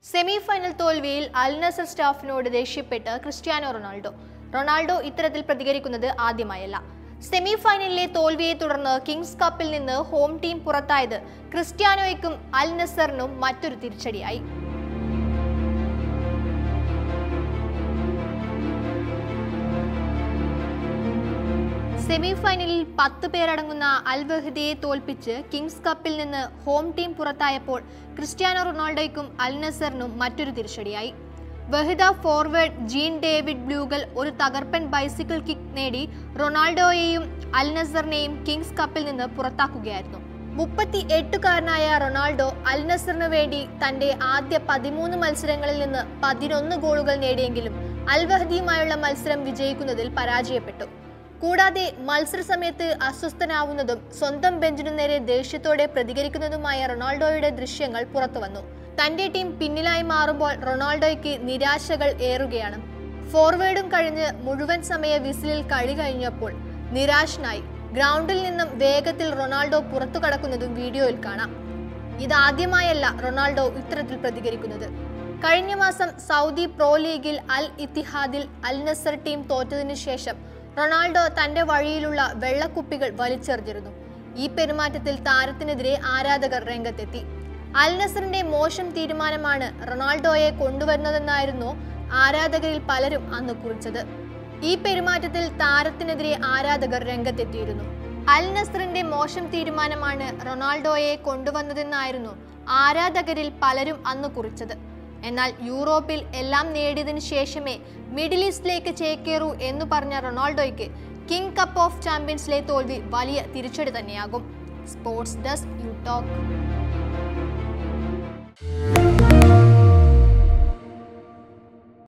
Semifinal തോൽവിയിൽ അൽ നസർ സ്റ്റാഫിനോട് ദേഷ്യപ്പെട്ട് Cristiano Ronaldo ഇത്തരത്തിൽ പ്രതികരിക്കുന്നത് ആദ്യമായല്ല. സെമിഫൈനലിലെ തോൽവിയെ തുടർന്ന് കിങ്സ് കപ്പിൽ നിന്ന് ഹോം ടീം പുറത്തായത് ക്രിസ്ത്യാനോയ്ക്കും അൽ നസറിനും മറ്റൊരു തിരിച്ചടിയായി. സെമിഫൈനലിൽ 10 പേരടങ്ങുന്ന അൽ വഹ്ദയെ തോൽപ്പിച്ച് കിങ്സ് കപ്പിൽ നിന്ന് ഹോം ടീം പുറത്തായപ്പോൾ ക്രിസ്ത്യാനോ റൊണാൾഡോയ്ക്കും അൽ നസറിനും മറ്റൊരു തിരിച്ചടിയായി. Wehda forward Jean David Beauguel ഒരു തകർപ്പൻ ബൈസിക്കിൾ കിക്ക് നേടി റൊണാൾഡോയെയും അൽ നസറിനെയും കിങ്സ് കപ്പിൽ നിന്ന് പുറത്താക്കുകയായിരുന്നു. 38-കാരനായ റൊണാൾഡോ അൽ നസറിന് വേണ്ടി തന്റെ ആദ്യ 13 മത്സരങ്ങളിൽ നിന്ന് 11 ഗോളുകൾ നേടിയെങ്കിലും അൽ വഹ്ദയുമായുള്ള മത്സരം വിജയിക്കുന്നതിൽ പരാജയപ്പെട്ടു. കൂടാതെ മത്സര സമയത്ത് അസ്വസ്ഥനാവുന്നതും സ്വന്തം ബെഞ്ചിനു നേരെ ദേഷ്യത്തോടെ പ്രതികരിക്കുന്നതുമായ റൊണാൾഡോയുടെ ദൃശ്യങ്ങൾ പുറത്തുവന്നു. തന്റെ ടീം പിന്നിലായി മാറുമ്പോൾ റൊണാൾഡോയ്ക്ക് നിരാശകൾ ഏറുകയാണ്. ഫോർവേഡും കഴിഞ്ഞ് മുഴുവൻ സമയ വിസിലിൽ കളി കഴിഞ്ഞപ്പോൾ നിരാശനായി ഗ്രൗണ്ടിൽ നിന്നും വേഗത്തിൽ റൊണാൾഡോ പുറത്തു കടക്കുന്നതും വീഡിയോയിൽ കാണാം. ഇതാദ്യമായല്ല റൊണാൾഡോ ഇത്തരത്തിൽ പ്രതികരിക്കുന്നത്. കഴിഞ്ഞ മാസം സൗദി പ്രോ ലീഗിൽ അൽ ഇത്തിഹാദിൽ അൽ നസർ ടീം തോറ്റതിനു ശേഷം റൊണാൾഡോ തന്റെ വഴിയിലുള്ള വെള്ളക്കുപ്പികൾ വലിച്ചെറിഞ്ഞിരുന്നു. ഈ പെരുമാറ്റത്തിൽ താരത്തിനെതിരെ ആരാധകർ രംഗത്തെത്തി. അൽ നസറിന്റെ മോശം തീരുമാനമാണ് റൊണാൾഡോയെ കൊണ്ടുവരുന്നതെന്നായിരുന്നു ആരാധകരിൽ പലരും അന്ന് കുറിച്ചത്. ഈ പെരുമാറ്റത്തിൽ താരത്തിനെതിരെ ആരാധകർ രംഗത്തെത്തിയിരുന്നു. അൽ നസറിന്റെ മോശം തീരുമാനമാണ് റൊണാൾഡോയെ കൊണ്ടുവന്നതെന്നായിരുന്നു ആരാധകരിൽ പലരും അന്ന് കുറിച്ചത്. എന്നാൽ യൂറോപ്പിൽ എല്ലാം നേടിയതിനു ശേഷമേ മിഡിൽ ഈസ്റ്റിലേക്ക് ചേക്കേറൂ എന്ന് പറഞ്ഞ റൊണാൾഡോയ്ക്ക് കിങ് കപ്പ് ഓഫ് ചാമ്പ്യൻസിലെ തോൽവി വലിയ തിരിച്ചടി തന്നെയാകും. Sports desk you talk.